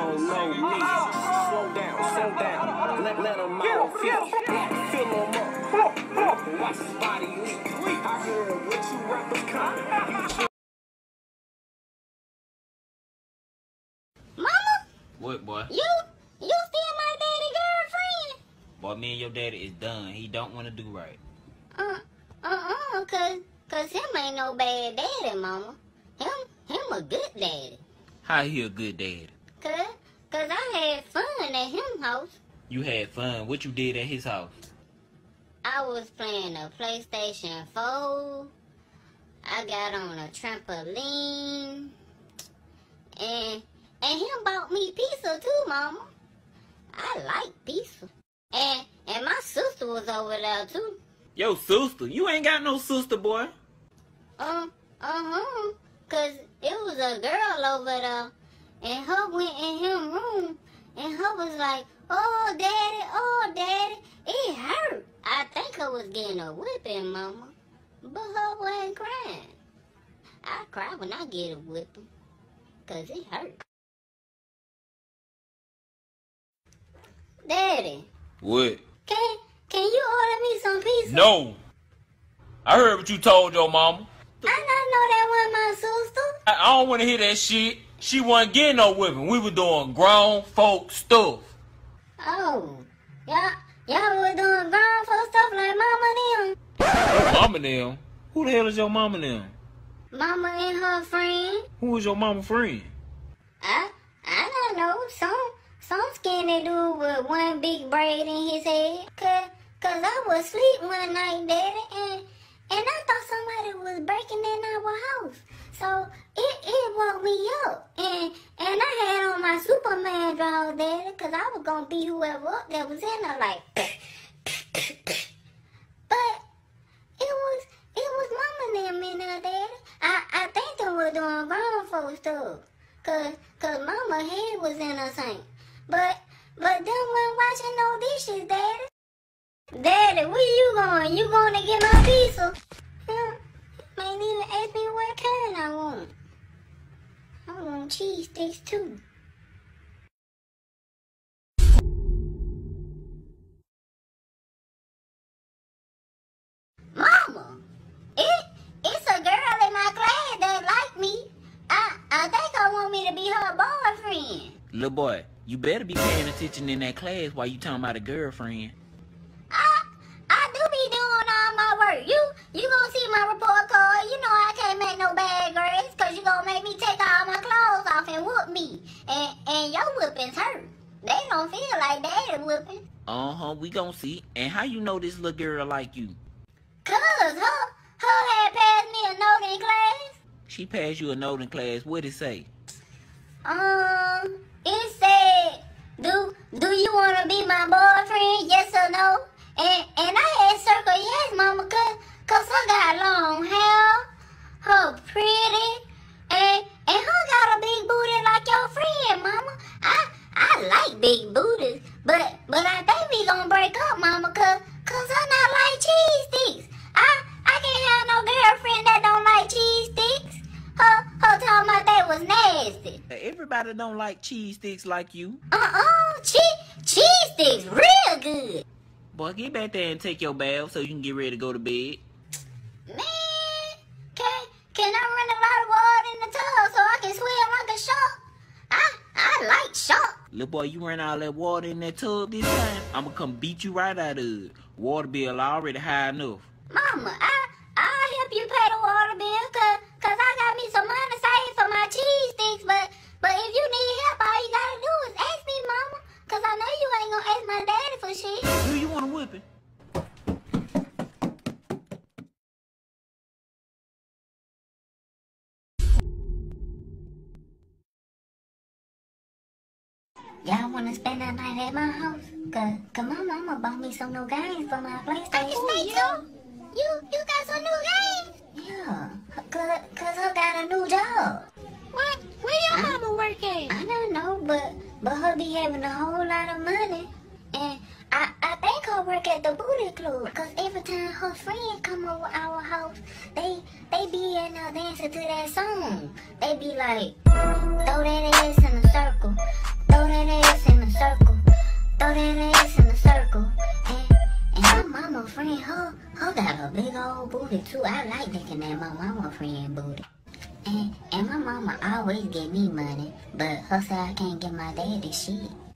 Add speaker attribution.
Speaker 1: don't know me. Slow down, let them all feel. Fill them up, watch his body leak. I heard what you rappers come.
Speaker 2: Mama?
Speaker 3: What, boy?
Speaker 2: You still my daddy girlfriend?
Speaker 3: Boy, me and your daddy is done. He don't want to do right.
Speaker 2: Cause him ain't no bad daddy, mama. Him a good daddy.
Speaker 3: How he a good daddy?
Speaker 2: Cause I had fun at him house.
Speaker 3: You had fun. What you did at his house?
Speaker 2: I was playing a PlayStation 4. I got on a trampoline. And him bought me pizza too, mama. I like pizza. And my sister was over there too.
Speaker 3: Yo, sister? You ain't got no sister, boy.
Speaker 2: Cause it was a girl over there. And her went in him room. And her was like, oh, daddy, it hurt. I think I was getting a whipping, mama. But her wasn't crying. I cry when I get a whipping. Cause it hurt. Daddy.
Speaker 3: What?
Speaker 2: Can you order me some pizza?
Speaker 3: No. I heard what you told your mama.
Speaker 2: I not know that was my sister.
Speaker 3: I don't want to hear that shit. She wasn't getting no whipping. We were doing grown folk stuff.
Speaker 2: Oh. Y'all were doing grown folk stuff like mama them?
Speaker 3: Mama them? Who the hell is your mama them?
Speaker 2: Mama and her friend.
Speaker 3: Who is your mama friend?
Speaker 2: I don't know. Some skinny dude with one big braid in his head. Cause I was asleep one night, daddy, and I thought somebody was breaking in our house. So it woke me up. And I had on my Superman drawers, daddy, cause I was gonna beat whoever up that was in there like But it was mama them in there, daddy. I think they were doing grown folk stuff. Cause mama head was in her sink. But them weren't washing no dishes, daddy. Daddy, where you going? You going to get my pizza? Ain't even ask me what kind I want. I want cheese sticks too. Mama, it's a girl in my class that like me. I think I want me to be her boyfriend.
Speaker 3: Little boy, you better be paying attention in that class while you talking about a girlfriend.
Speaker 2: I do be doing all my work. You gonna see my report card. You know I can't make no bad grades cause you gonna make me take all my clothes off and whoop me. And your whoopings hurt. They don't feel like daddy whooping.
Speaker 3: We gonna see. And how you know this little girl like you?
Speaker 2: Cause her had passed me a note in class.
Speaker 3: She passed you a note in class. What'd it say?
Speaker 2: It said, do you wanna be my boyfriend? Yes or no? And I had circle yes, mama, cause her got long hair, her pretty, and her got a big booty like your friend, mama. I like big booties, but I think we gonna break up, mama, cause her not like cheese sticks. I can't have no girlfriend that don't like cheese sticks. Her talking about that was nasty.
Speaker 3: Everybody don't like cheese sticks like you.
Speaker 2: Cheese sticks real good.
Speaker 3: Boy, get back there and take your bath so you can get ready to go to bed.
Speaker 2: Man, can I run a lot of water in the tub so I can swim like a shark? I like sharks.
Speaker 3: Little boy, you ran all that water in that tub this time, I'ma come beat you right out of it. Water bill already high enough.
Speaker 2: Mama, I'll help you pay the water bill cause I got me some money saved for my cheese sticks, but if you need help, all you gotta do is ask me, mama, cause I know you ain't gonna ask my daddy for shit.
Speaker 3: Do you want a whipping?
Speaker 2: Y'all wanna spend that night at my house? Cause my mama bought me some new games for my PlayStation. You got some new games? Yeah, cause her got a new job.
Speaker 4: What? Where your mama work at?
Speaker 2: I don't know, but her be having a whole lot of money. And I think her work at the booty club. Cause every time her friend come over our house, they be in there dancing to that song. They be like, throw that ass in a circle. Throw got a big old booty too. I like looking at my mama friend booty. And my mama always give me money, but her say I can't give my daddy shit.